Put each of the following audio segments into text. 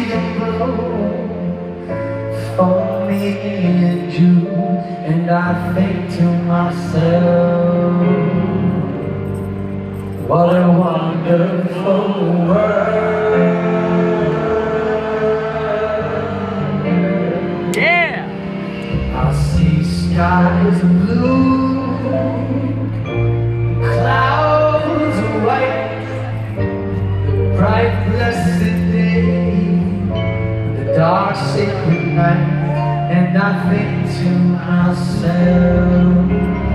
freedom blow for me and you, and I think to myself, what a wonderful world. Yeah! I see skies blue, clouds white, the bright blessed day, the dark sacred night, and I think to myself,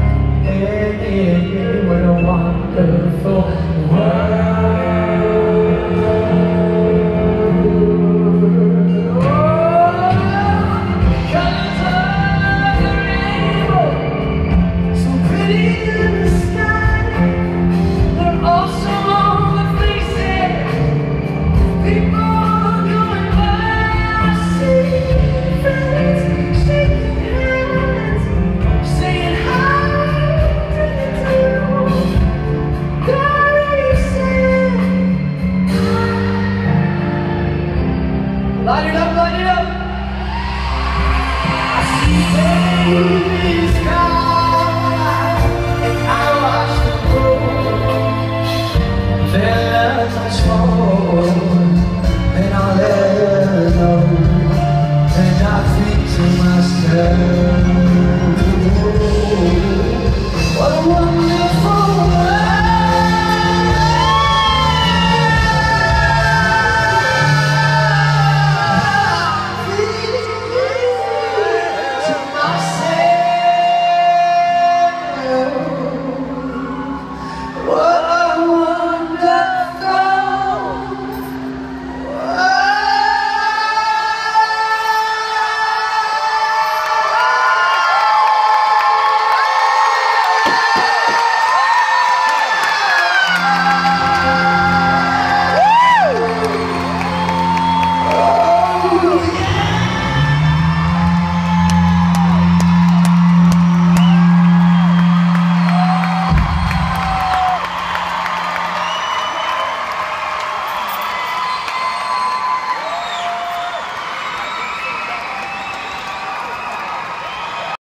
yeah, what a wonderful world. Light it up, light it up! I see baby sky, I watch the grow, then as I fall, then I'll let her know, and I think to myself, what a wonderful